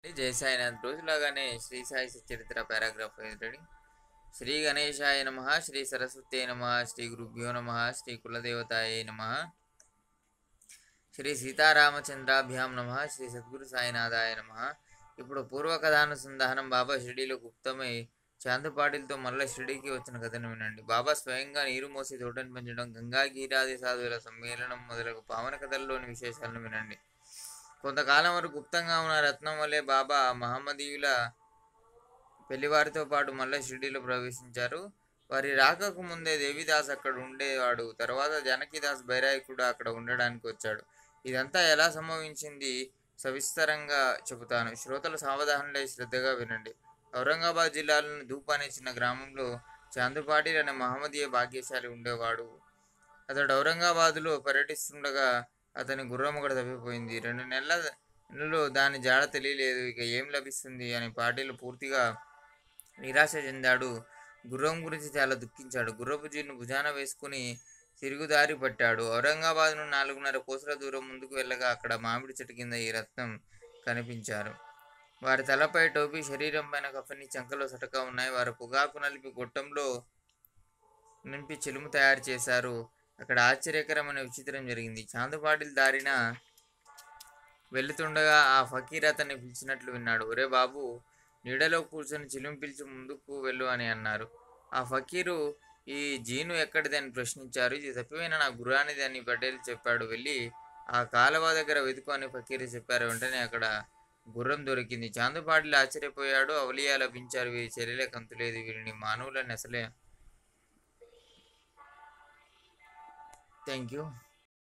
జై సాయినాథ్. రోజులాగానే శ్రీ సాయి చరిత్ర పారాగ్రాఫ్ ఏంటండి? శ్రీ గణేశాయ నమ, శ్రీ సరస్వతే నమ, శ్రీ గురుభ్యో నమ, శ్రీ కులదేవతాయ నమ, శ్రీ సీతారామచంద్రాభ్యాం నమ, శ్రీ సద్గురు సాయినాథాయ నమ. ఇప్పుడు పూర్వకథానుసంధానం. బాబా షిరిడీలో గుప్తమై చాందుపాటిలతో మళ్ళీ షిరిడీకి వచ్చిన కథను వినండి. బాబా స్వయంగా నీరు మోసి తోటను పెంచడం, గంగా గీరాది సాధువుల సమ్మేళనం మొదలగు పావన కథల్లోని విశేషాలను వినండి. కొంతకాలం వరకు గుప్తంగా ఉన్న రత్నం వలె బాబా మహమ్మదీయుల పెళ్లివారితో పాటు మళ్ళీ షిరిడీలో ప్రవేశించారు. వారి రాకకు ముందే దేవిదాస్ అక్కడ ఉండేవాడు. తర్వాత జానకీదాస్ బైరాయి కూడా అక్కడ ఉండడానికి వచ్చాడు. ఇదంతా ఎలా సంభవించింది సవిస్తరంగా చెబుతాను. శ్రోతలు సావధానులై శ్రద్ధగా వినండి. ఔరంగాబాద్ జిల్లాలోని ధూప్ అనే చిన్న గ్రామంలో చాందుపాటిల్ అనే మహమ్మదీయ భాగ్యశాలి ఉండేవాడు. అతడు ఔరంగాబాదులో పర్యటిస్తుండగా అతని గుర్రం ఒకటి తప్పిపోయింది. 2 నెలలు దాని జాడ తెలియలేదు. ఇక ఏం లభిస్తుంది అని పాటిల్ పూర్తిగా నిరాశ చెందాడు. గుర్రం గురించి చాలా దుఃఖించాడు. గుర్రపు జీను భుజాన వేసుకుని తిరుగుదారి పట్టాడు. ఔరంగాబాద్ నుండి 4.5 కోసుల దూరం ముందుకు వెళ్ళగా అక్కడ మామిడి చెట్టు కింద ఈ రత్నం కనిపించారు. వారి తలపై టోపీ, శరీరం పైన కఫని, చంకలో సటకా ఉన్నాయి. వారు పొగాకు నలిపి గొట్టంలో నింపి చిలుము తయారు చేశారు. అక్కడ ఆశ్చర్యకరమైన విచిత్రం జరిగింది. చాందుపాటిల్ దారిన వెళుతుండగా ఆ ఫకీర్ అతన్ని పిలిచినట్లు విన్నాడు. ఒరే బాబు, నీడలో కూర్చొని చిలుము పిలిచి ముందుకు వెళ్ళు అని అన్నారు. ఆ ఫకీరు, ఈ జీను ఎక్కడిది అని ప్రశ్నించారు. ఇది తప్పిపోయిన నా గుర్రానిది అని పటేల్ చెప్పాడు. వెళ్ళి ఆ కాలువ దగ్గర వెతుకు అని ఫకీరు చెప్పారు. వెంటనే అక్కడ గుర్రం దొరికింది. చాందుపాటిల్ ఆశ్చర్యపోయాడు. అవలియా లభించారు. వీరి చర్యలకు అంతులేదు. వీరిని మానవులని అసలే. Thank you.